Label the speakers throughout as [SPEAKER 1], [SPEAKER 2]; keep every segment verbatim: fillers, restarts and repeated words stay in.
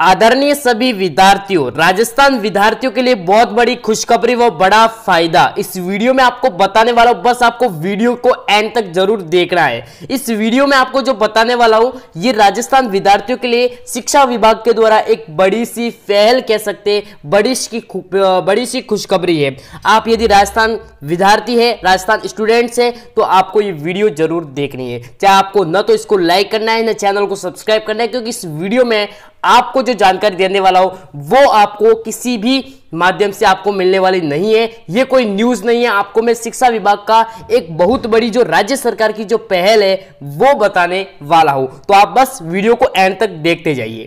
[SPEAKER 1] आदरणीय सभी विद्यार्थियों, राजस्थान विद्यार्थियों के लिए बहुत बड़ी खुशखबरी व बड़ा फायदा इस वीडियो में आपको बताने वाला हूं। बस आपको वीडियो को एंड तक जरूर देखना है। इस वीडियो में आपको जो बताने वाला हूं ये राजस्थान विद्यार्थियों के लिए शिक्षा विभाग के द्वारा एक बड़ी सी पहल कह सकते हैं, बड़ी सी बड़ी सी खुशखबरी है। आप यदि राजस्थान विद्यार्थी है, राजस्थान स्टूडेंट्स है, तो आपको ये वीडियो जरूर देखनी है। चाहे आपको न तो इसको लाइक करना है, न चैनल को सब्सक्राइब करना है, क्योंकि इस वीडियो में आपको जो जानकारी देने वाला हो वो आपको किसी भी माध्यम से आपको मिलने वाली नहीं है। ये कोई न्यूज़ नहीं है। आपको मैं शिक्षा विभाग का एक बहुत बड़ी जो राज्य सरकार की जो पहल है वो बताने वाला हूं। तो आप बस वीडियो को एंड तक देखते जाइए।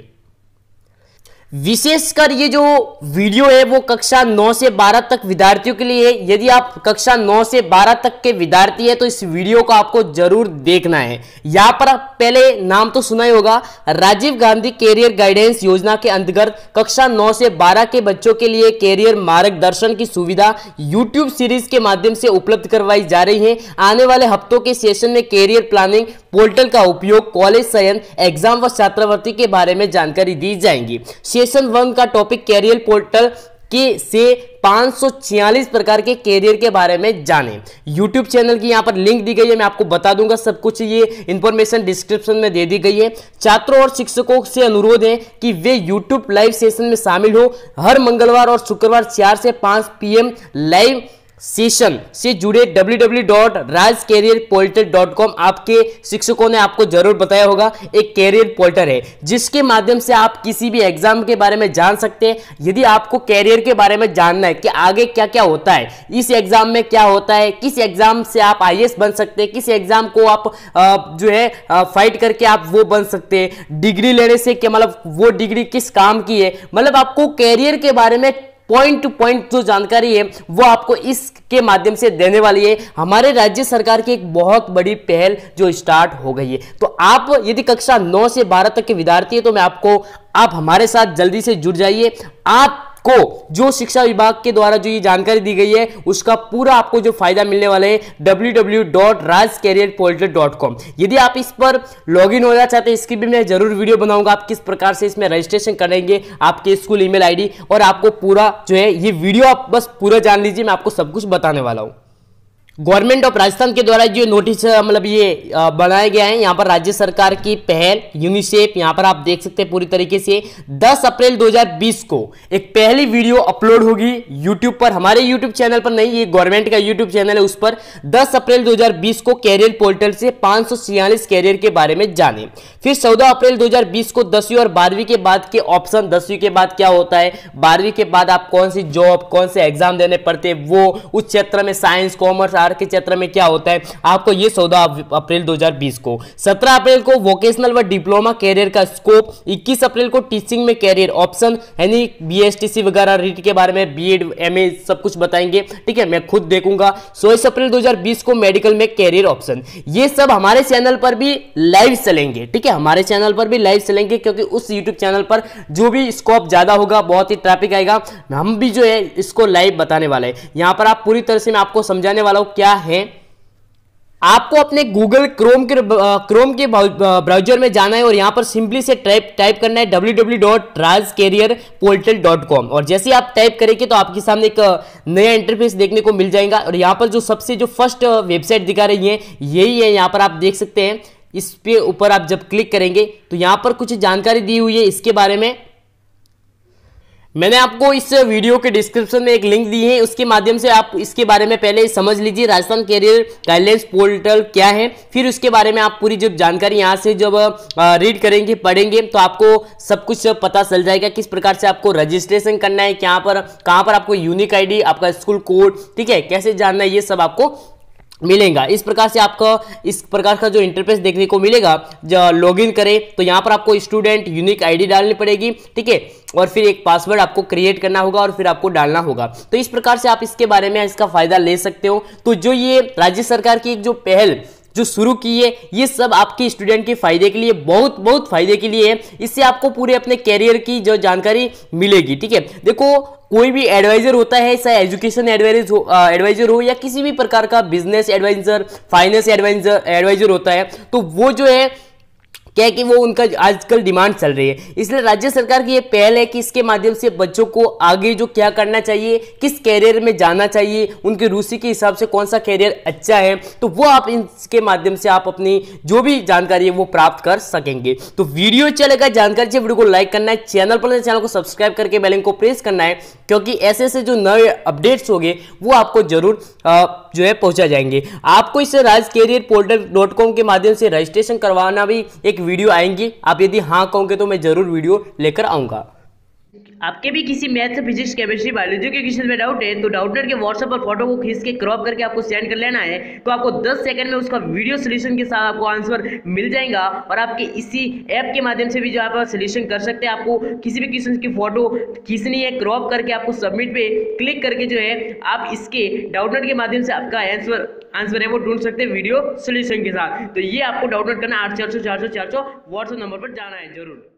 [SPEAKER 1] विशेषकर ये जो वीडियो है वो कक्षा नौ से बारह तक विद्यार्थियों के लिए है। यदि आप कक्षा नौ से बारह तक के विद्यार्थी है तो इस वीडियो को आपको जरूर देखना है। यहां पर आप पहले नाम तो सुना ही होगा, राजीव गांधी कैरियर गाइडेंस योजना के अंतर्गत कक्षा नौ से बारह के बच्चों के लिए कैरियर मार्गदर्शन की सुविधा यूट्यूब सीरीज के माध्यम से उपलब्ध करवाई जा रही है। आने वाले हफ्तों के सेशन में कैरियर प्लानिंग पोर्टल का उपयोग, कॉलेज चयन, एग्जाम व छात्रवृत्ति के बारे में जानकारी दी जाएंगी। सेशन वन का टॉपिक कैरियर पोर्टल के से पाँच सौ छियालीस प्रकार के कैरियर के बारे में जानें। यूट्यूब चैनल की यहां पर लिंक दी गई है, मैं आपको बता दूंगा सब कुछ, ये इंफॉर्मेशन डिस्क्रिप्शन में दे दी गई है। छात्रों और शिक्षकों से अनुरोध है कि वे यूट्यूब लाइव सेशन में शामिल हो। हर मंगलवार और शुक्रवार चार से पाँच पी एम लाइव सेशन से जुड़े W W W dot Raj career portal dot com आपके शिक्षकों ने आपको जरूर बताया होगा, एक कैरियर पोर्टल है जिसके माध्यम से आप किसी भी एग्जाम के बारे में जान सकते हैं। यदि आपको कैरियर के बारे में जानना है कि आगे क्या क्या होता है, इस एग्जाम में क्या होता है, किस एग्जाम से आप आई ए एस बन सकते हैं, किस एग्जाम को आप आ, जो है आ, फाइट करके आप वो बन सकते हैं, डिग्री लेने से क्या मतलब वो डिग्री किस काम की है, मतलब आपको कैरियर के बारे में पॉइंट टू पॉइंट जो जानकारी है वो आपको इसके माध्यम से देने वाली है। हमारे राज्य सरकार की एक बहुत बड़ी पहल जो स्टार्ट हो गई है। तो आप यदि कक्षा नौ से बारह तक के विद्यार्थी है तो मैं आपको आप हमारे साथ जल्दी से जुड़ जाइए। आप को जो शिक्षा विभाग के द्वारा जो ये जानकारी दी गई है उसका पूरा आपको जो फायदा मिलने वाला है W W W dot Raj career portal dot com. यदि आप इस पर लॉगिन होना चाहते हैं, इसकी भी मैं जरूर वीडियो बनाऊंगा, आप किस प्रकार से इसमें रजिस्ट्रेशन करेंगे, आपके स्कूल ईमेल आईडी, और आपको पूरा जो है ये वीडियो आप बस पूरा जान लीजिए, मैं आपको सब कुछ बताने वाला हूं। गवर्नमेंट ऑफ राजस्थान के द्वारा जो नोटिस मतलब ये बनाया गया है, यहाँ पर राज्य सरकार की पहल यूनिसेफ, यहाँ पर आप देख सकते हैं पूरी तरीके से दस अप्रैल दो हज़ार बीस को एक पहली वीडियो अपलोड होगी यूट्यूब पर, हमारे यूट्यूब चैनल पर नहीं, ये गवर्नमेंट का यूट्यूब चैनल है, उस पर दस अप्रैल दो हज़ार बीस को कैरियर पोर्टल से पाँच सौ छियालीस कैरियर के बारे में जाने। फिर चौदह अप्रैल दो हज़ार बीस को दसवीं और बारहवीं के बाद के ऑप्शन, दसवीं के बाद क्या होता है, बारहवीं के बाद आप कौन सी जॉब, कौन से एग्जाम देने पड़ते हैं, वो उस क्षेत्र में साइंस, कॉमर्स, के क्षेत्र में क्या होता है, आपको ये चौदह अप्रैल दो हज़ार बीस को। सत्रह अप्रैल को वोकेशनल व डिप्लोमा कैरियर का स्कोप, इक्कीस अप्रैल को टीचिंग में कैरियर ऑप्शन यानी बी एस टी सी वगैरह रीट के बारे में, बी एड एम ए सब कुछ बताएंगे, ठीक है, मैं खुद देखूंगा। चौबीस अप्रैल दो हज़ार बीस को मेडिकल में कैरियर ऑप्शन, ये सब हमारे चैनल पर भी लाइव चलेंगे, ठीक है, हमारे चैनल पर भी लाइव चलेंगे, क्योंकि उस यूट्यूब चैनल पर जो भी स्कोप ज्यादा होगा, बहुत ही ट्रैफिक आएगा, हम भी जो है इसको लाइव बताने वाले हैं। यहां पर आप पूरी तरह से मैं आपको समझाने वाला हूं क्या है। आपको अपने गूगल क्रोम के क्रोम के ब्राउजर में जाना है और यहां पर सिंपली से टाइप टाइप करना है W W W dot Raj career portal dot com, और जैसे आप टाइप करेंगे तो आपके सामने एक नया इंटरफेस देखने को मिल जाएगा। और यहां पर जो सबसे जो फर्स्ट वेबसाइट दिखा रही है यही है, यहां पर आप देख सकते हैं। इस पे ऊपर आप जब क्लिक करेंगे तो यहां पर कुछ जानकारी दी हुई है इसके बारे में। मैंने आपको इस वीडियो के डिस्क्रिप्शन में एक लिंक दी है, उसके माध्यम से आप इसके बारे में पहले समझ लीजिए राजस्थान कैरियर गाइडलाइंस पोर्टल क्या है, फिर उसके बारे में आप पूरी जब जानकारी यहाँ से जब रीड करेंगे, पढ़ेंगे, तो आपको सब कुछ पता चल जाएगा किस प्रकार से आपको रजिस्ट्रेशन करना है, क्या पर कहाँ पर आपको यूनिक आईडी, आपका स्कूल कोड, ठीक है, कैसे जानना है, ये सब आपको मिलेगा। इस प्रकार से आपका इस प्रकार का जो इंटरफेस देखने को मिलेगा। जब लॉगिन करें तो यहाँ पर आपको स्टूडेंट यूनिक आईडी डालनी पड़ेगी, ठीक है, और फिर एक पासवर्ड आपको क्रिएट करना होगा और फिर आपको डालना होगा। तो इस प्रकार से आप इसके बारे में इसका फायदा ले सकते हो। तो जो ये राज्य सरकार की एक जो पहल जो शुरू की है, ये सब आपके स्टूडेंट के फायदे के लिए, बहुत बहुत फायदे के लिए है। इससे आपको पूरे अपने कैरियर की जो जानकारी मिलेगी, ठीक है। देखो कोई भी एडवाइजर होता है, चाहे एजुकेशन एडवाइजर हो, एडवाइजर हो या किसी भी प्रकार का business advisor, finance advisor advisor होता है, तो वो जो है क्या है कि वो उनका आजकल डिमांड चल रही है। इसलिए राज्य सरकार की ये पहल है कि इसके माध्यम से बच्चों को आगे जो क्या करना चाहिए, किस कैरियर में जाना चाहिए, उनकी रुचि के हिसाब से कौन सा कैरियर अच्छा है, तो वो आप इसके माध्यम से आप अपनी जो भी जानकारी है वो प्राप्त कर सकेंगे। तो वीडियो चलेगा, जानकारी से वीडियो को लाइक करना है, चैनल पर चैनल को सब्सक्राइब करके बेल आइकन को प्रेस करना है, क्योंकि ऐसे ऐसे जो नए अपडेट्स होंगे वो आपको जरूर जो है पहुंचा जाएंगे। आपको इस Raj career portal dot com के माध्यम से रजिस्ट्रेशन करवाना भी एक वीडियो आएंगी। आप यदि हाँ कहोगे तो मैं जरूर वीडियो लेकर आऊंगा। आपके भी किसी मैथ्स, फिजिक्स, केमिस्ट्री, बायोलॉजी के क्वेश्चन में डाउट है तो डाउटनेट के व्हाट्सएप पर फोटो को खींच के क्रॉप करके आपको सेंड कर लेना है, तो आपको दस सेकंड में उसका वीडियो सोल्यूशन के साथ आपको आंसर मिल जाएगा। और आपके इसी ऐप के माध्यम से भी जो आप सोल्यूशन कर सकते हैं। आपको किसी भी क्वेश्चन की फोटो खींचनी है, क्रॉप करके आपको सबमिट पे क्लिक करके जो है आप इसके डाउटनेट के माध्यम से आपका आंसर आंसर है वो ढूंढ सकते हैं वीडियो सोल्यूशन के साथ। तो ये आपको डाउनलोड करना आठ चार सौ चार सौ चार सौ व्हाट्सएप नंबर पर जाना है जरूर।